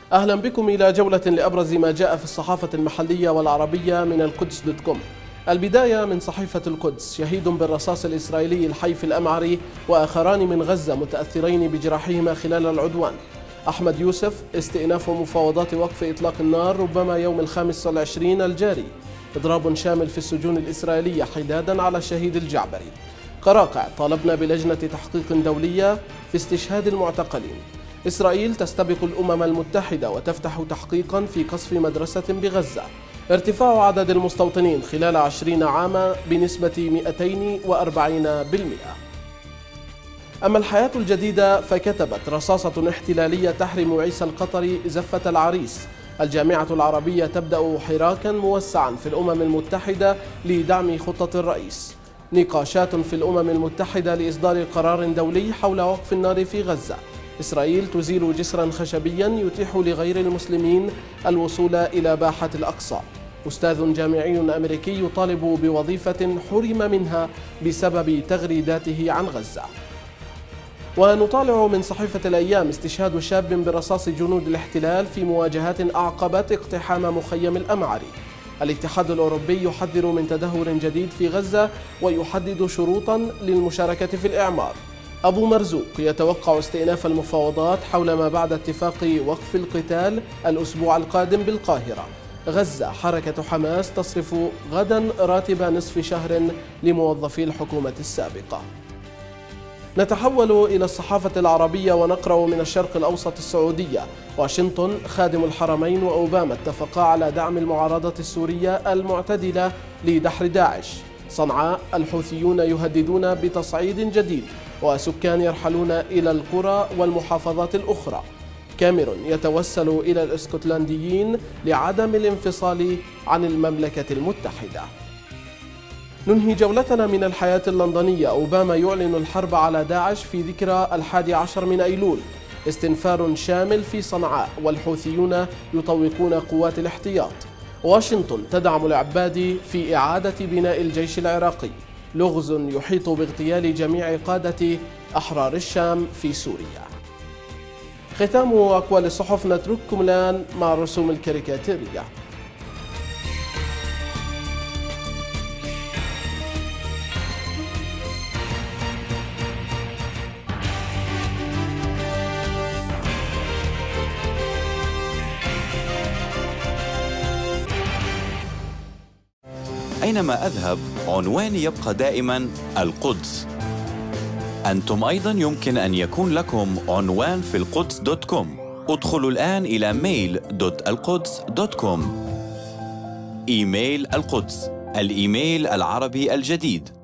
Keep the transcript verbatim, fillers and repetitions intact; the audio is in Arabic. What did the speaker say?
أهلا بكم إلى جولة لأبرز ما جاء في الصحافة المحلية والعربية من القدس دوت كوم. البداية من صحيفة القدس: شهيد بالرصاص الإسرائيلي الحي في الأمعري وآخران من غزة متأثرين بجراحهما خلال العدوان. أحمد يوسف: استئناف مفاوضات وقف إطلاق النار ربما يوم الخامس والعشرين الجاري. إضراب شامل في السجون الإسرائيلية حدادا على الشهيد الجعبري. قراقع: طالبنا بلجنة تحقيق دولية في استشهاد المعتقلين. إسرائيل تستبق الأمم المتحدة وتفتح تحقيقا في قصف مدرسة بغزة. ارتفاع عدد المستوطنين خلال عشرين عاما بنسبة مئتين وأربعين بالمئة. أما الحياة الجديدة فكتبت: رصاصة احتلالية تحرم عيسى القطري زفة العريس. الجامعة العربية تبدأ حراكا موسعا في الأمم المتحدة لدعم خطة الرئيس. نقاشات في الأمم المتحدة لإصدار قرار دولي حول وقف النار في غزة. إسرائيل تزيل جسرا خشبيا يتيح لغير المسلمين الوصول إلى باحة الأقصى. أستاذ جامعي أمريكي يطالب بوظيفة حرم منها بسبب تغريداته عن غزة. ونطالع من صحيفة الأيام: استشهاد شاب برصاص جنود الاحتلال في مواجهات أعقبت اقتحام مخيم الأمعري. الاتحاد الأوروبي يحذر من تدهور جديد في غزة ويحدد شروطا للمشاركة في الإعمار. أبو مرزوق يتوقع استئناف المفاوضات حول ما بعد اتفاق وقف القتال الأسبوع القادم بالقاهرة. غزة: حركة حماس تصرف غدا راتب نصف شهر لموظفي الحكومة السابقة. نتحول إلى الصحافة العربية ونقرأ من الشرق الأوسط: السعودية: واشنطن خادم الحرمين وأوباما اتفقا على دعم المعارضة السورية المعتدلة لدحر داعش. صنعاء: الحوثيون يهددون بتصعيد جديد وسكان يرحلون إلى القرى والمحافظات الأخرى. كاميرون: يتوسل إلى الاسكتلنديين لعدم الانفصال عن المملكة المتحدة. ننهي جولتنا من الحياة اللندنية: أوباما يعلن الحرب على داعش في ذكرى الحادي عشر من أيلول. استنفار شامل في صنعاء والحوثيون يطوقون قوات الاحتياط. واشنطن تدعم العبادي في إعادة بناء الجيش العراقي. لغز يحيط باغتيال جميع قادة أحرار الشام في سوريا. ختام أقوال الصحف. نترككم الآن مع الرسوم الكاريكاتيرية. أينما أذهب عنواني يبقى دائما القدس. أنتم أيضا يمكن أن يكون لكم عنوان في القدس دوت كوم. ادخلوا الآن إلى ميل دوت القدس دوت كوم. إيميل القدس، الإيميل العربي الجديد.